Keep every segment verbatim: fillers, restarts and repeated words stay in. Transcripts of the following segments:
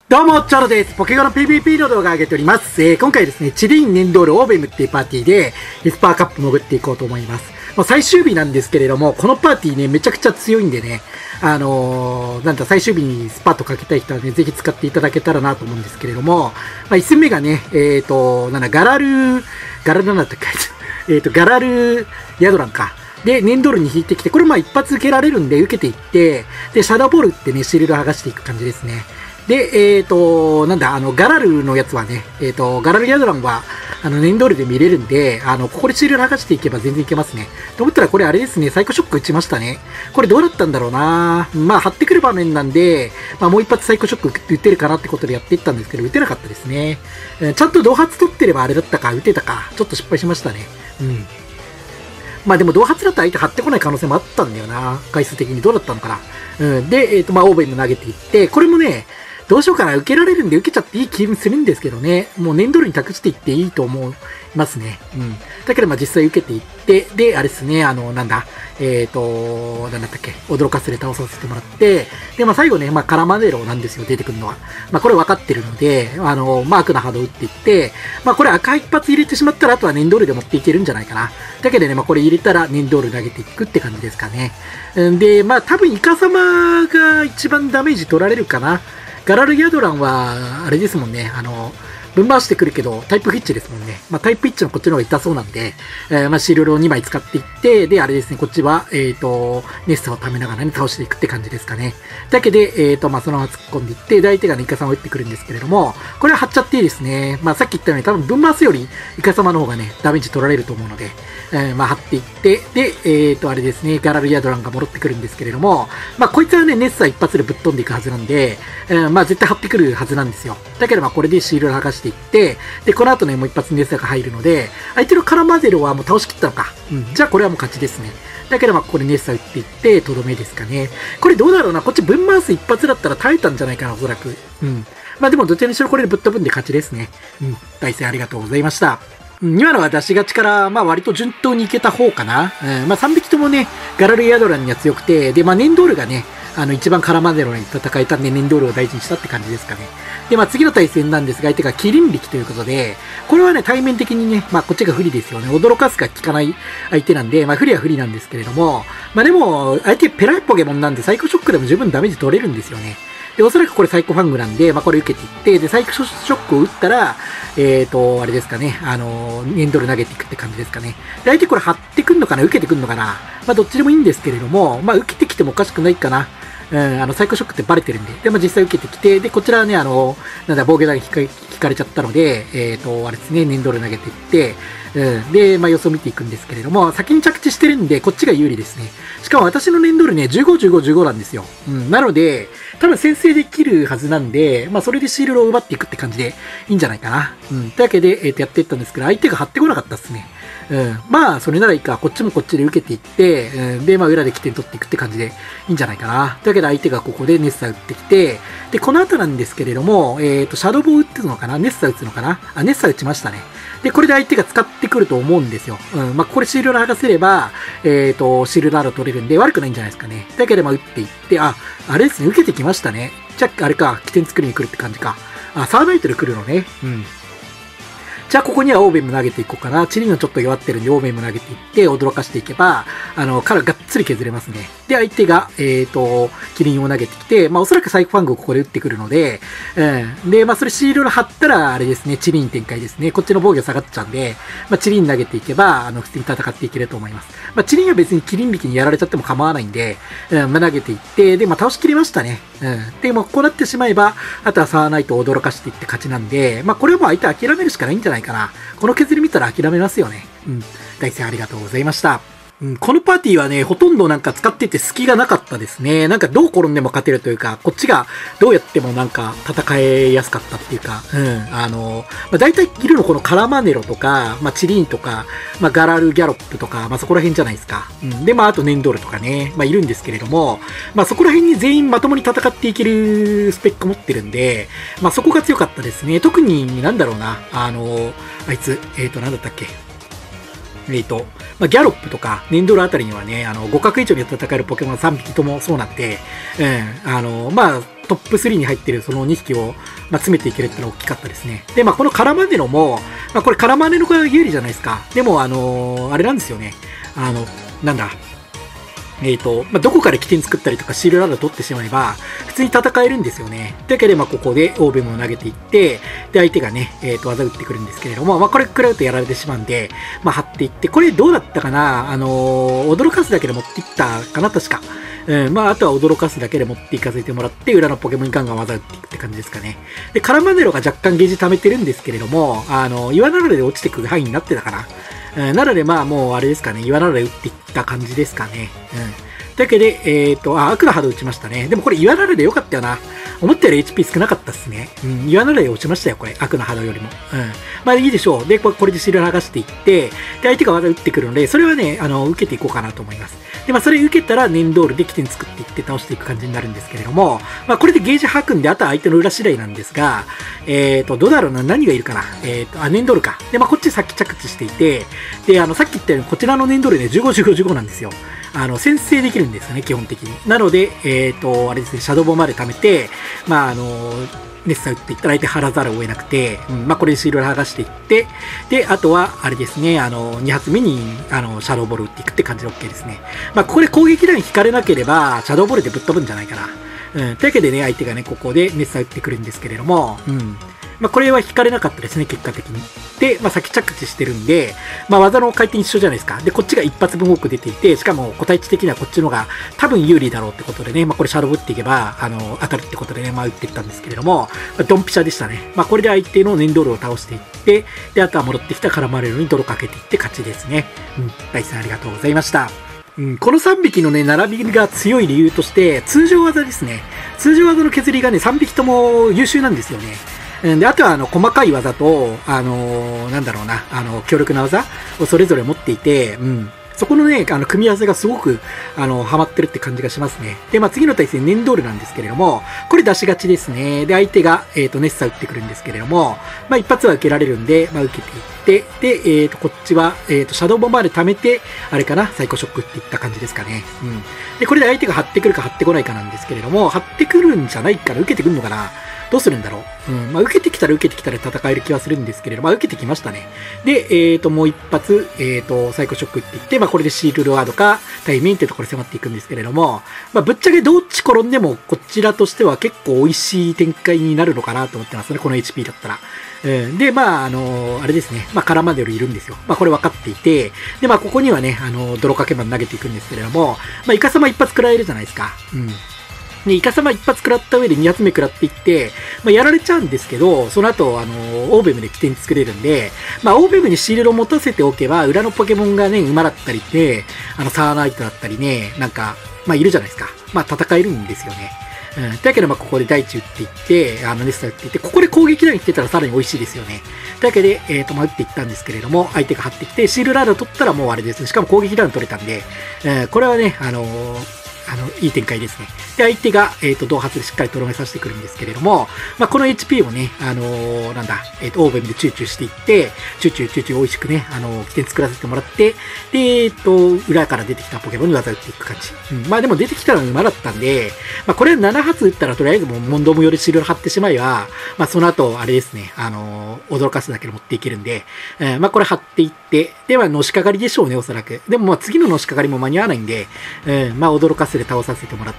どうも、チョロです。ポケゴの ピーブイピー の動画を上げております。えー、今回ですね、チリン、ネンドール、オーベムっていうパーティーで、エスパーカップ潜っていこうと思います。まあ、最終日なんですけれども、このパーティーね、めちゃくちゃ強いんでね、あのー、なんだ、最終日にスパッとかけたい人はね、ぜひ使っていただけたらなと思うんですけれども、まあ、いっ戦目がね、えーと、なんだ、ガラル、ガラルなんだったっけえーと、ガラル、ヤドランか。で、ネンドールに引いてきて、これまあ一発受けられるんで、受けていって、で、シャドーボールってね、シールド剥がしていく感じですね。で、えっ、ー、と、なんだ、あの、ガラルのやつはね、えっ、ー、と、ガラルヤドランは、あの、ネンドールで見れるんで、あの、ここでシール剥がしていけば全然いけますね。と思ったらこれあれですね、サイコショック打ちましたね。これどうだったんだろうなまあ、張ってくる場面なんで、まあ、もう一発サイコショック打てるかなってことでやっていったんですけど、打てなかったですね。えー、ちゃんと同発取ってればあれだったか、打てたか、ちょっと失敗しましたね。うん。まあでも同発だと相手張ってこない可能性もあったんだよな。回数的にどうだったのかな。うん。で、えっ、ー、と、まあ、オーベンも投げていって、これもね、どうしようかな。受けられるんで受けちゃっていい気もするんですけどね。もうネンドールに託していっていいと思いますね。うん。だけどまあ実際受けていって、で、あれですね、あの、なんだ、えっ、ー、と、なんだったっけ、驚かせで倒させてもらって、で、まあ最後ね、まあカラマネロなんですよ、出てくるのは。まあこれ分かってるので、あの、マークの波動打っていって、まあこれ赤一発入れてしまったら、あとはネンドールで持っていけるんじゃないかな。だけどね、まあこれ入れたらネンドール投げていくって感じですかね。んで、まあ多分イカ様が一番ダメージ取られるかな。ガラルヤドランは、あれですもんね、あの、ぶん回してくるけど、タイプヒッチですもんね。まあ、タイプヒッチのこっちの方が痛そうなんで、えー、まあ、シールドをにまい使っていって、で、あれですね、こっちは、えっ、ー、と、ネスタを貯めながらね、倒していくって感じですかね。だけで、えっ、ー、と、まあ、そのまま突っ込んでいって、で、相手がね、イカ様を打ってくるんですけれども、これは張っちゃっていいですね。まあ、さっき言ったように、多分、ぶん回すより、イカ様の方がね、ダメージ取られると思うので、えー、まあ、張っていって、で、えっ、と、あれですね、ガラルヤドランが戻ってくるんですけれども、まあ、こいつはね、ネスタ一発でぶっ飛んでいくはずなんで、えー、まあ、絶対張ってくるはずなんですよ。だけど、まあ、これでシールドを剥がしていって、で、この後ね、もう一発ネスタが入るので、相手のカラマゼロはもう倒しきったのか。うん。じゃあこれはもう勝ちですね。だけどまあここでネスタ打っていって、とどめですかね。これどうだろうな。こっち分回す一発だったら耐えたんじゃないかな、おそらく。うん。まあでもどちらにしろこれでぶっ飛ぶんで勝ちですね。うん。対戦ありがとうございました。うん、今のは出しがちから、まあ割と順当にいけた方かな。うん。まあさんびきともね、ガラルヤドランには強くて、で、まあネンドールがね、あの一番カラマゼロに戦えたんで、ネンドールを大事にしたって感じですかね。で、まあ次の対戦なんですが、相手がキリン力ということで、これはね、対面的にね、まあこっちが不利ですよね。驚かすか効かない相手なんで、まあ不利は不利なんですけれども、まあでも、相手ペライポケモンなんで、サイコショックでも十分ダメージ取れるんですよね。で、おそらくこれサイコファングなんで、まあこれ受けていって、で、サイコショックを打ったら、えっと、あれですかね、あの、ネンドル投げていくって感じですかね。で、相手これ張ってくんのかな、受けてくんのかな。まあどっちでもいいんですけれども、まあ受けてきてもおかしくないかな。うん、あの、サイコショックってバレてるんで。で、まあ、実際受けてきて、で、こちらはね、あの、なんだ、防御弾引か引かれちゃったので、えっ、ー、と、あれですね、ネンドル投げていって、うん、で、まあ、予想見ていくんですけれども、先に着地してるんで、こっちが有利ですね。しかも私のネンドルね、じゅうご、じゅうご、じゅうごなんですよ。うん、なので、多分先制できるはずなんで、まあ、それでシールドを奪っていくって感じでいいんじゃないかな。うん、というわけで、えっ、ー、と、やっていったんですけど、相手が張ってこなかったですね。うん。まあ、それならいいか。こっちもこっちで受けていって、うん、で、まあ、裏で起点取っていくって感じでいいんじゃないかな。というわけで、相手がここでネッサ打ってきて、で、この後なんですけれども、えっ、ー、と、シャドーボー打ってるのかなネッサ打つのかなあ、ネッサ打ちましたね。で、これで相手が使ってくると思うんですよ。うん。まあ、これシールド剥がせれば、えっ、ー、と、シールドアロ取れるんで、悪くないんじゃないですかね。だけど、まあ、打っていって、あ、あれですね、受けてきましたね。じゃあ、あれか、起点作りに来るって感じか。あ、サーナイトで来るのね。うん。じゃあここにはオーベンも投げていこうかな。チリのちょっと弱ってるんでオーベンも投げていって驚かしていけば、あの、からがっつり削れますね。で、相手が、えっ、ー、と、キリンを投げてきて、まあおそらくサイコファングをここで打ってくるので、うん。で、まあそれシールド貼ったらあれですね、チリン展開ですね。こっちの防御下がっちゃうんで、まあチリン投げていけば、あの、普通に戦っていけると思います。まあチリンは別にキリン力にやられちゃっても構わないんで、うん、まあ投げていって、で、まあ倒しきりましたね。うん。で、もうこうなってしまえば、あとはサーナイトを驚かしていって勝ちなんで、まあこれはもう相手諦めるしかないんじゃないかな。この削り見たら諦めますよね。うん。大戦ありがとうございました。うん、このパーティーはね、ほとんどなんか使ってて隙がなかったですね。なんかどう転んでも勝てるというか、こっちがどうやってもなんか戦えやすかったっていうか、うん、あの、まあ、大体いるのこのカラマネロとか、まあ、チリンとか、まあ、ガラルギャロップとか、まあ、そこら辺じゃないですか。うん、で、まあ、あとネンドールとかね、まあ、いるんですけれども、まあ、そこら辺に全員まともに戦っていけるスペック持ってるんで、まあ、そこが強かったですね。特になんだろうな、あの、あいつ、えっと、なんだったっけ。 えっと、まあ、ギャロップとか、ネンドルあたりにはね、あの、互角以上に戦えるポケモンさんびきともそうなんで、うん、あの、まあ、トップスリーに入ってるそのにひきを、まあ、詰めていけるってのは大きかったですね。で、まあ、このカラマネロも、まあ、これカラマネロが有利じゃないですか。でも、あの、あれなんですよね。あの、なんだ。えっと、まあ、どこから起点作ったりとかシールラード取ってしまえば、普通に戦えるんですよね。だけど、まあ、ここでオーベムを投げていって、で、相手がね、えっと、技打ってくるんですけれども、まあ、これ食らうとやられてしまうんで、まあ、張っていって、これどうだったかな、あのー、驚かすだけで持っていったかな、確か。うん、まあ、あとは驚かすだけで持っていかせてもらって、裏のポケモンにガンガン技打っていくって感じですかね。で、カラマネロが若干ゲージ溜めてるんですけれども、あの、岩なられで落ちてくる範囲になってたかな。うん、なので、まあ、もうあれですかね、岩なられ打っていった感じですかね。うん。だけで、えっ、ー、と、あ、悪の波動打ちましたね。でもこれ岩ならでよかったよな。思ったより エイチピー 少なかったっすね。うん、岩ならで落ちましたよ、これ。悪の波動よりも。うん。まあいいでしょう。で、これこれでシール剥がしていって、で、相手が技打ってくるので、それはね、あの、受けていこうかなと思います。で、まあそれ受けたら、ネンドールで起点作っていって倒していく感じになるんですけれども、まあこれでゲージ吐くんで、あとは相手の裏次第なんですが、えっ、ー、と、どうだろうな、何がいるかな。えっ、ー、と、あ、ネンドールか。で、まあこっち先着地していて、で、あの、さっき言ったように、こちらのネンドールね、じゅうご、じゅうご、じゅうごなんですよ。あの、先制できるんですよね、基本的に。なので、えっ、ー、と、あれですね、シャドウボまで貯めて、まあ、あの、ネッサ打っていったら相手張らざるを得なくて、うん、まあ、これでシールを剥がしていって、で、あとは、あれですね、あの、に発目に、あの、シャドウボール打っていくって感じで OK ですね。まあ、ここで攻撃ライン引かれなければ、シャドウボールでぶっ飛ぶんじゃないかな。うん、というわけでね、相手がね、ここでネッサ打ってくるんですけれども、うん。まあ、これは引かれなかったですね、結果的に。で、まあ、先着地してるんで、まあ、技の回転一緒じゃないですか。で、こっちが一発分多く出ていて、しかも個体値的にはこっちの方が多分有利だろうってことでね、まあ、これシャドウ打っていけば、あの、当たるってことでね、まあ、打っていったんですけれども、まあ、ドンピシャでしたね。まあ、これで相手のネンドールを倒していって、で、あとは戻ってきたカラマレロに泥かけていって勝ちですね。うん、大さんありがとうございました。うん、このさんびきのね、並びが強い理由として、通常技ですね。通常技の削りがね、さんびきとも優秀なんですよね。で、あとは、あの、細かい技と、あのー、なんだろうな、あの、強力な技をそれぞれ持っていて、うん。そこのね、あの、組み合わせがすごく、あの、ハマってるって感じがしますね。で、まあ、次の対戦、ネンドールなんですけれども、これ出しがちですね。で、相手が、えっ、ー、と、ネッサ打ってくるんですけれども、まあ、一発は受けられるんで、まあ、受けていって、で、えっ、ー、と、こっちは、えっ、ー、と、シャドウボンバーで貯めて、あれかな、サイコショックっていった感じですかね。うん。で、これで相手が張ってくるか張ってこないかなんですけれども、張ってくるんじゃないから受けてくるのかな。どうするんだろう。うん。まあ、受けてきたら受けてきたら戦える気はするんですけれども、まあ、受けてきましたね。で、えっ、ー、と、もう一発、えっ、ー、と、サイコショックって言って、まあ、これでシールロワードか、対面ってところに迫っていくんですけれども、まあ、ぶっちゃけどっち転んでも、こちらとしては結構美味しい展開になるのかなと思ってますね、この エイチピー だったら。うん、で、まあ、あのー、あれですね。まあ、カラマデルいるんですよ。まあ、これ分かっていて、で、まあ、ここにはね、あのー、泥かけマン投げていくんですけれども、まあ、イカサマ一発食らえるじゃないですか。うん。で、イカサマ一発食らった上で二発目食らっていって、まあ、やられちゃうんですけど、その後、あのー、オーベムで起点作れるんで、まあ、オーベムにシールドを持たせておけば、裏のポケモンがね、馬だったりで、あの、サーナイトだったりね、なんか、まあ、いるじゃないですか。まあ、戦えるんですよね。うん。だけど、まあ、ここで大地打っていって、あの、ネスタ打っていって、ここで攻撃ライン来てたらさらに美味しいですよね。だけで、えっ、ー、と、まあ、打っていったんですけれども、相手が張ってきて、シールラード取ったらもうあれですね。しかも攻撃ラウン取れたんで、えー、これはね、あのー、あの、いい展開ですね。で、相手が、えっ、ー、と、同発でしっかりとどめさせてくるんですけれども、まあ、この エイチピー をね、あのー、なんだ、えっ、ー、と、オーベムでチューチューしていって、チューチューチューチュー美味しくね、あのー、起点作らせてもらって、で、えっ、ー、と、裏から出てきたポケモンに技打っていく感じ。うん、まあ、でも出てきたのが馬だったんで、まあ、これなな発打ったらとりあえずもう問答無用でシールを貼ってしまえば、まあ、その後、あれですね、あのー、驚かすだけで持っていけるんで、えー、まあ、これ貼っていって、では、のしかかりでしょうね、おそらく。でも、まあ、次ののしかかりも間に合わないんで、うん、まあ、驚かすで倒させてもらって、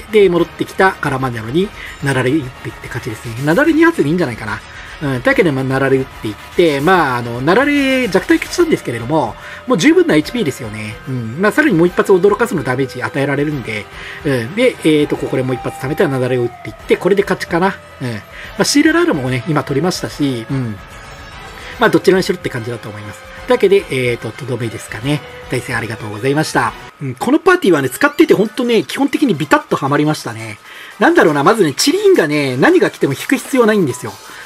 で、戻ってきたカラマンダロに、なられ一手って勝ちですね。なだれに発でいいんじゃないかな。うん、だけど、まあ、なられ打っていって、まあ、あの、なられ弱体化したんですけれども、もう十分な エイチピー ですよね。うん。まあ、さらにもう一発驚かすのダメージ与えられるんで、うん。で、えっと、ここでもう一発貯めたらなだれを打っていって、これで勝ちかな。うん。まあ、シールラールもね、今取りましたし、うん。まあ、どちらにしろって感じだと思います。というわけで、えっと、とどめですかね。大戦ありがとうございました。うん、このパーティーはね、使っててほんとね、基本的にビタッとハマりましたね。なんだろうな、まずね、チリンがね、何が来ても引く必要ないんですよ。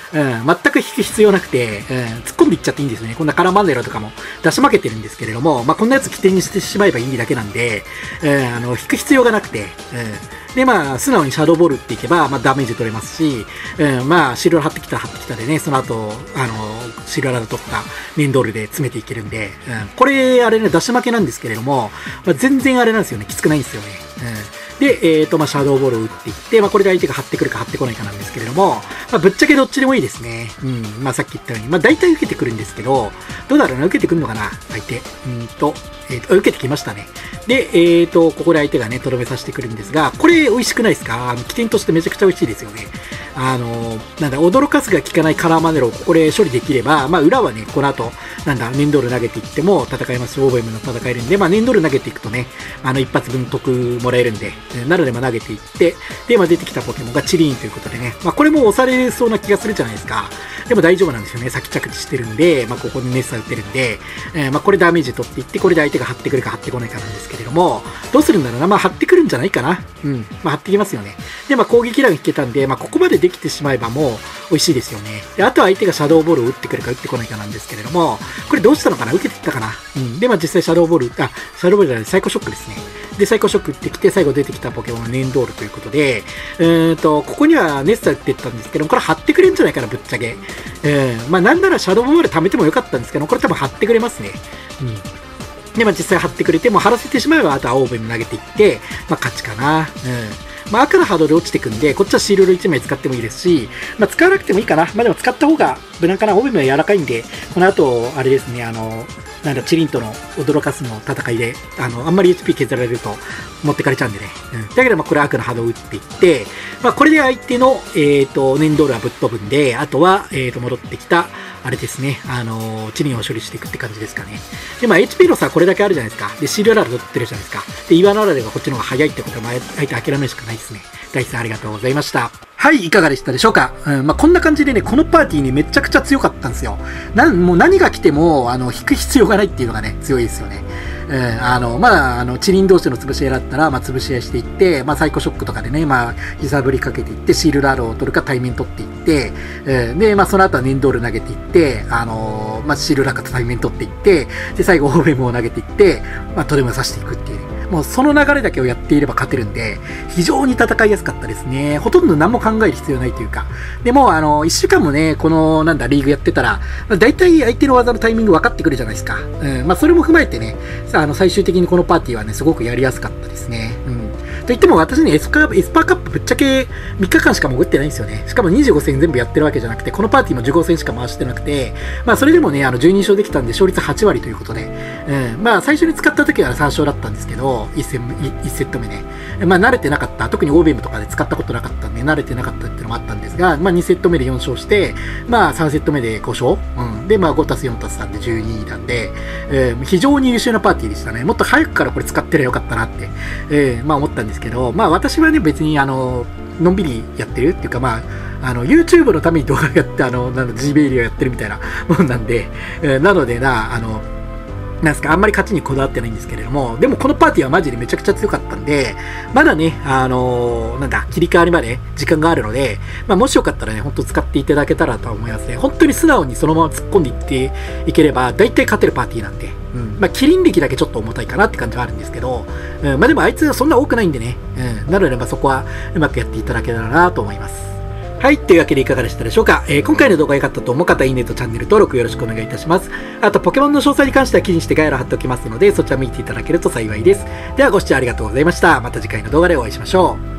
うん、全く引く必要なくて、うん、突っ込んでいっちゃっていいんですね。こんなカラーマネロとかも出し負けてるんですけれども、まあ、こんなやつ起点にしてしまえばいいだけなんで、うん、あの、引く必要がなくて、うん、で、まあ、素直にシャドーボールっていけば、まあ、ダメージ取れますし、うん、まあ、シールラ貼ってきたら貼ってきたでね、その後、あの、シールラで取った粘土ールで詰めていけるんで、うん、これ、あれね、出し負けなんですけれども、まあ、全然あれなんですよね、きつくないんですよね。うんで、えっと、まあ、シャドーボールを打っていって、まあ、これで相手が張ってくるか張ってこないかなんですけれども、まあ、ぶっちゃけどっちでもいいですね。うん。まあ、さっき言ったように、まあ、大体受けてくるんですけど、どうだろうな、受けてくるのかな、相手。うんと、えっと、受けてきましたね。で、えっと、ここで相手がね、とどめさせてくるんですが、これ美味しくないですか？あの起点としてめちゃくちゃ美味しいですよね。あの、なんだ、驚かすが効かないカラーマネロをここで処理できれば、まあ、裏はね、この後、なんだ、粘土ール投げていっても戦えますし、オーベムの戦えるんで、まあ、粘土ール投げていくとね、あの、一発分得もらえるんで、なので、まあ、投げていって、で、まあ、出てきたポケモンがチリーンということでね、まあ、これも押されそうな気がするじゃないですか。でも大丈夫なんですよね。先着地してるんで、まあ、ここにネッサ打ってるんで、えー、まあ、これダメージ取っていって、これで相手が張ってくるか張ってこないかなんですけれども、どうするんだろうな。まあ、張ってくるんじゃないかな。うん。まあ、張ってきますよね。で、まあ、攻撃ラン引けたんで、まあ、ここまでできてしまえばもう、美味しいですよね。で、あとは相手がシャドーボールを打ってくるか打ってこないかなんですけれども、これどうしたのかな？受けていったかな？うん。で、まあ、実際シャドーボール、あ、シャドーボールじゃない、サイコショックですね。で、サイコショック打ってきて、最後出てきたポケモンは粘土ールということで、うーんと、ここにはネッサ打ってったんですけども、これ貼ってくれんじゃないかな、ぶっちゃけ。うん。まあ、なんならシャドーボール貯めてもよかったんですけど、これ多分貼ってくれますね。うん。で、まあ、実際貼ってくれて、もう貼らせてしまえば、あとはオーブンに投げていって、まあ、勝ちかな。うん。まあ、赤のハードで落ちてくんで、こっちはシールドいちまい使ってもいいですし、まあ、使わなくてもいいかな。まあ、でも使った方が無難かな。オーブンは柔らかいんで、この後、あれですね、あの、なんだ、チリンとの驚かすの戦いで、あの、あんまり エイチピー 削られると持ってかれちゃうんでね。うん。だけど、まあ、これ悪の波動を打っていって、まあ、これで相手の、えっと、粘土ールはぶっ飛ぶんで、あとは、えっと、戻ってきた、あれですね、あの、チリンを処理していくって感じですかね。で、まあ、エイチピー の差これだけあるじゃないですか。で、シールラード取ってるじゃないですか。で、岩のラードがこっちの方が早いってことは、まあ、相手諦めるしかないですね。大地さんありがとうございました。はい、いかがでしたでしょうか。うん、まあ、こんな感じでね、このパーティーね、めちゃくちゃ強かったんですよ。なん、もう何が来ても、あの、引く必要がないっていうのがね、強いですよね。うん、あの、まあ、あの、チリン同士の潰し合いだったら、まあ、潰し合いしていって、まあ、サイコショックとかでね、まあ、揺さぶりかけていって、シールラードを取るか対面取っていって、うん、で、まあ、その後は粘土ール投げていって、あの、まあ、シールラードと対面取っていって、で、最後、オーベムを投げていって、まあ、トレムを刺していくっていう。もうその流れだけをやっていれば勝てるんで、非常に戦いやすかったですね。ほとんど何も考える必要ないというか。でも、あの、一週間もね、この、なんだ、リーグやってたら、だいたい相手の技のタイミング分かってくるじゃないですか。うん。まあ、それも踏まえてね、さあ、あの、最終的にこのパーティーはね、すごくやりやすかったですね。うん。と言っても私ね、エスパー、エスパーカップぶっちゃけみっかかんしか潜ってないんですよね。しかもにじゅうご戦全部やってるわけじゃなくて、このパーティーもじゅうご戦しか回してなくて、まあそれでもね、あのじゅうに勝できたんで勝率はち割ということで、うん、まあ最初に使った時はさん勝だったんですけど、いち戦、いちセット目ね。まあ慣れてなかった、特にオーベムとかで使ったことなかったんで、慣れてなかったっていうのもあったんですが、まあにセット目でよん勝して、まあさんセット目でご勝、うん、でまあごたすよんたすさんでじゅうになんで、えー、非常に優秀なパーティーでしたね。もっと早くからこれ使ってりゃよかったなって、えー、まあ思ったんですけど、まあ私はね、別にあの、のんびりやってるっていうか、まあ、あの、YouTube のために動画やって、あの、なんだ、ジーベイリをやってるみたいなもんなんで、えー、なのでな、あの、なんですか、あんまり勝ちにこだわってないんですけれども、でもこのパーティーはマジでめちゃくちゃ強かったんで、まだね、あのー、なんだ、切り替わりまで時間があるので、まあもしよかったらね、ほんと使っていただけたらと思いますね。本当に素直にそのまま突っ込んでいっていければ、大体勝てるパーティーなんで、うん。まあ、キリン歴だけちょっと重たいかなって感じはあるんですけど、うん、まあでもあいつはそんな多くないんでね、うん。なので、まあそこはうまくやっていただけたらなと思います。はい。というわけでいかがでしたでしょうか。えー、今回の動画が良かったと思う方、いいねとチャンネル登録よろしくお願いいたします。あと、ポケモンの詳細に関しては記事にして概要欄貼っておきますので、そちら見ていただけると幸いです。では、ご視聴ありがとうございました。また次回の動画でお会いしましょう。